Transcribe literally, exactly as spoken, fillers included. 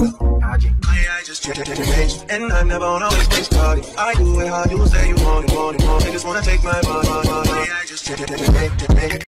I just change, and I'm never on always waste party. I do it how you say you want it, want it, want it. Just wanna take my money, money. I just change.